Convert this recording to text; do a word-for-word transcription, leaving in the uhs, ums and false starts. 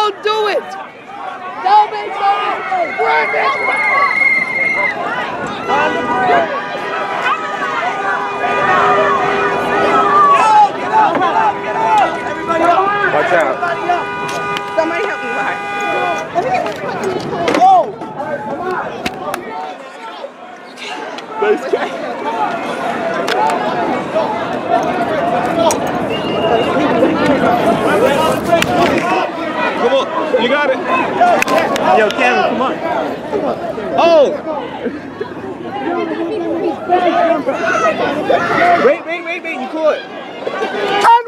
Don't do it! Don't be sorry! Bring it! On the bridge! Yo, get up, get up, get up! Everybody up! Watch out. Everybody up! Somebody help me, Ryan. Let me get this fucking Whoa! Nice catch. Come on, you got it. Yo, Cameron, come on. Oh! Wait, wait, wait, wait, you caught it.